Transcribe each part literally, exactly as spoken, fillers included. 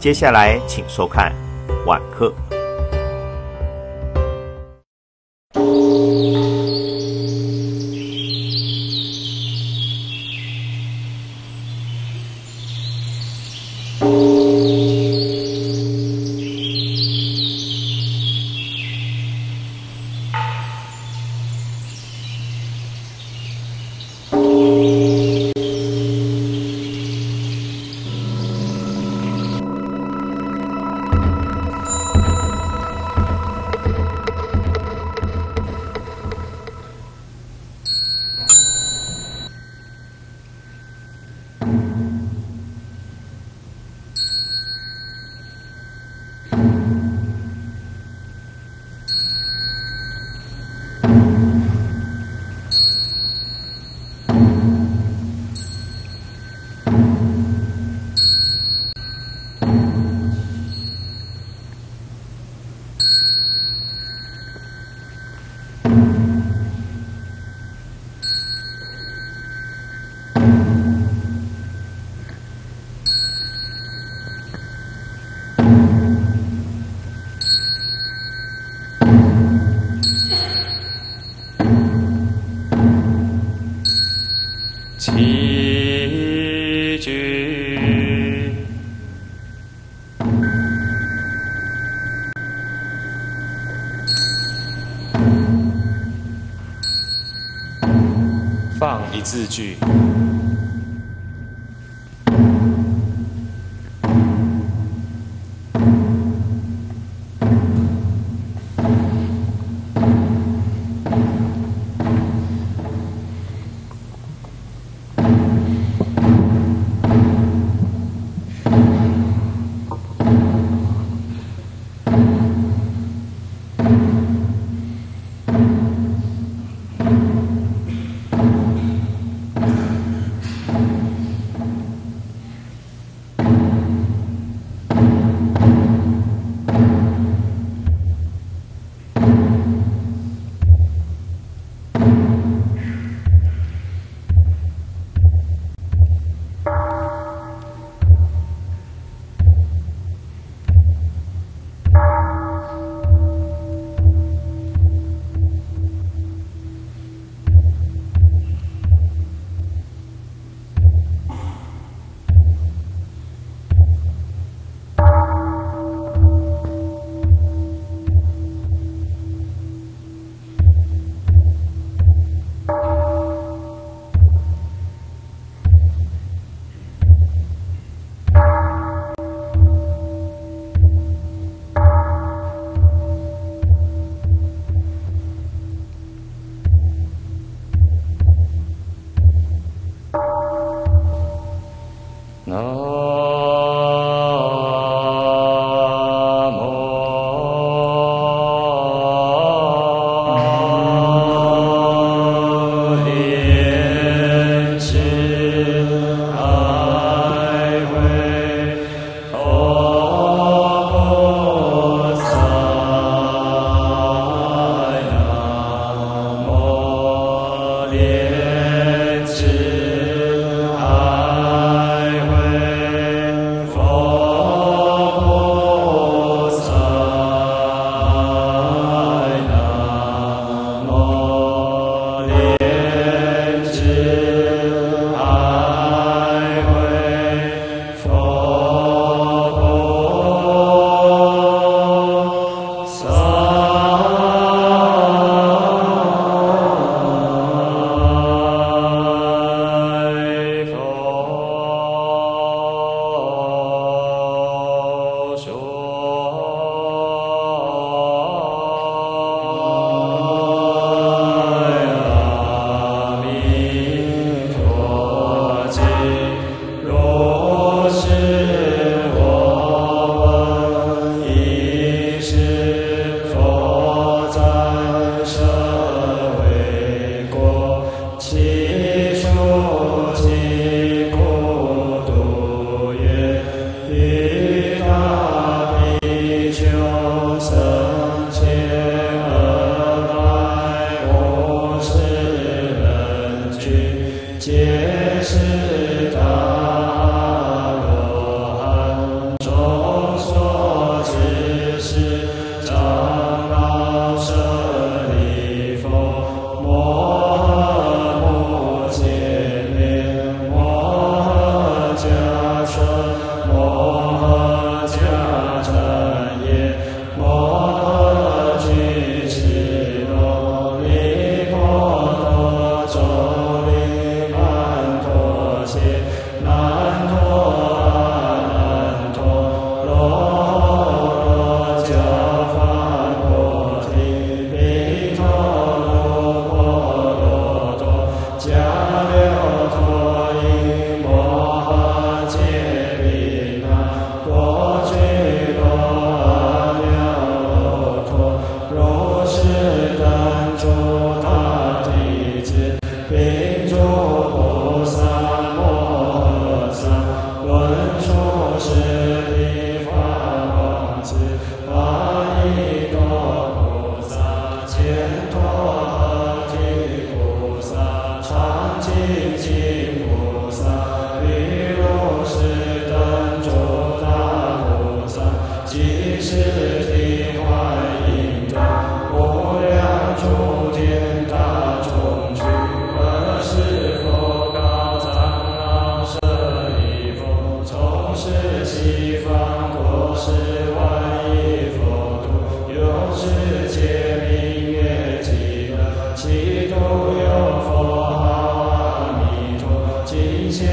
接下来请收看晚课。 起居，放一字句。 皆是大罗汉中。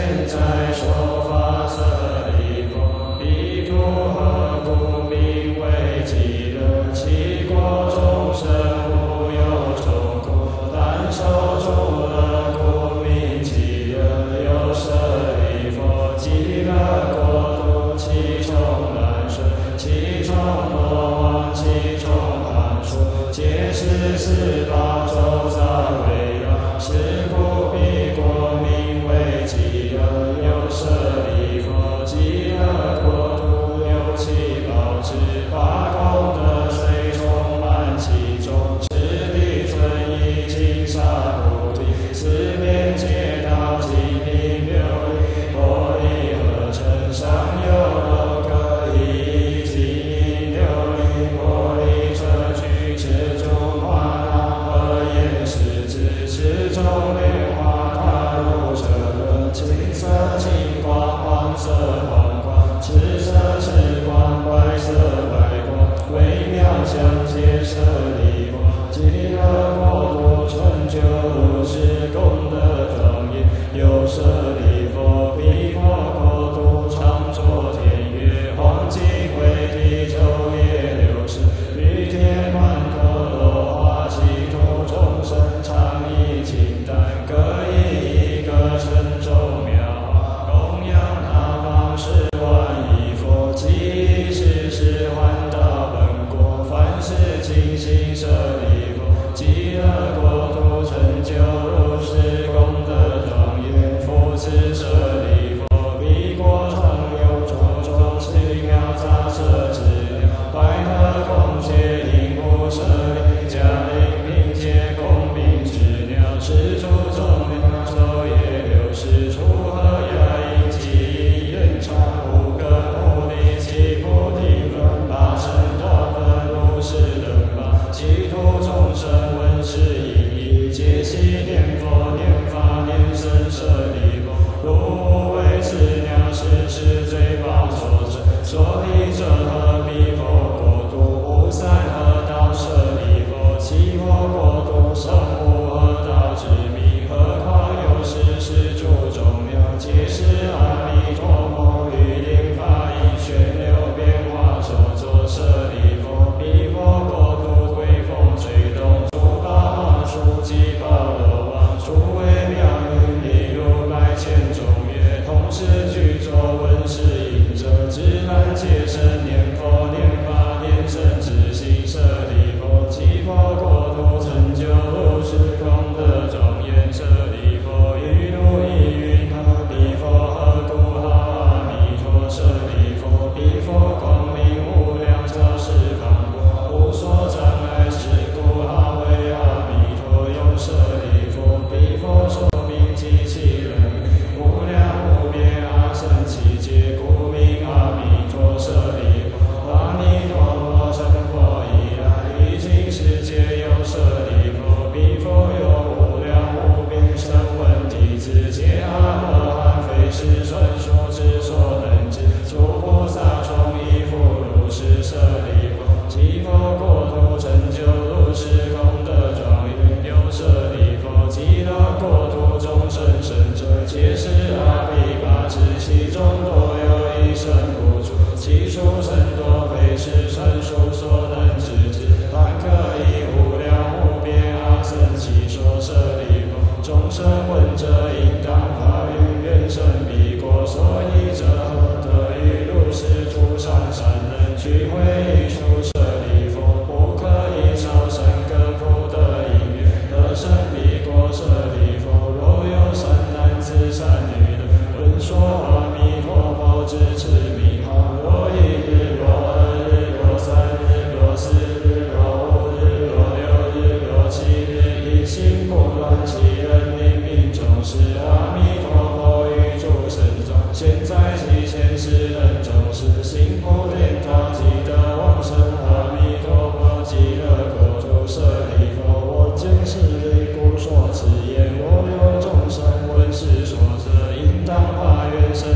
现在说法舍利弗，彼诸何故名为极乐？其国众生无有众苦，但受诸乐故名极乐。又舍利弗，极乐国土其中难顺，其中罗网，其中寒暑，皆是十八周杂围绕。是故彼国名为极乐。又舍利弗，极乐国土六七宝之八功德虽充满其中，持地尊意金沙菩提，四边皆道金瓶琉璃玻璃合成，上有六个一金银琉璃玻璃车具，持中华那和严狮子，持中莲花塔如车轮，青色金光，黄色黄光，赤色赤光，白色白光，微妙相接舍利弗，极乐国土成就如是功德庄严。又舍利弗，彼佛国土常作天乐，黄金慧体，昼夜六时，雨天曼陀罗花，其土众生常以金丹，各以一个称众妙法，供养他方十万亿佛，即是是还到本国。凡是尽心舍利弗，极乐国土成就如是功德庄严。复次舍利弗，彼国常有种种奇妙杂色之料，白鹤孔雀鹦鹉舍利迦陵频皆共鸣之鸟，是诸众鸟昼夜六时，出和雅音其音愿唱，五根目的其菩提分，八圣道分，如是等吧。其土众生闻是音译，皆悉念佛念法念僧舍利弗，如无为此鸟，是是最宝所生。所以者何？彼佛国土无三恶道舍利弗，其佛国土生无恶道之名，何况有是是诸众鸟，皆是阿弥陀佛于灵法音旋流变化所作。舍利弗，彼佛国土微风吹动，诸宝华树及宝罗网，诸微妙云例如百千种乐，同时具作闻是音者，自然皆生念佛念法念僧之心。舍利弗，其佛国土成就如是功德庄严。舍利弗，于如意云何？彼佛何故号阿弥陀？舍利弗，彼佛光明无量，超世康广，无所障碍，是故号为阿弥陀。又舍利弗，彼佛说名及其人名，无量无边阿僧祇劫，故名阿弥陀。舍利弗，阿弥陀佛成佛以来，于今世界有舍利弗，彼佛有无量无边声闻弟子，皆阿罗汉，非是纯属之所能知。诸菩萨从亦复如是。舍利弗，其佛国土成就如是功德庄严。又舍利弗，极乐国土众生生者，皆是阿毗跋致，其中多有一生不出，其数甚多，非是纯属所能知之。但可以无量无边阿僧祇说。舍利弗，众生闻者应当发愿，愿生彼国。所以者何？得于如是诸善善人聚会一处。舍利弗，不可以超生各福德因缘，得生彼国。舍利弗，若有善男子善女人，闻说阿弥陀佛之持名号，若一日，若二日，若三日，若四日，若五日，若六日，若七日，一心不乱，其人临命终时，阿弥陀佛于诸生中，现在其前世人终时，行普天道积德往生。阿弥陀佛，极乐国土。舍利弗，我今是为故说此言，我有众生闻是说者，应当发愿生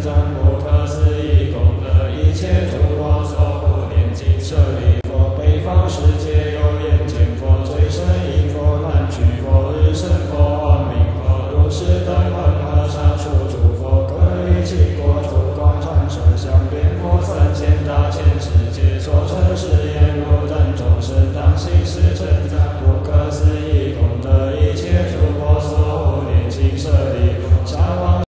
三不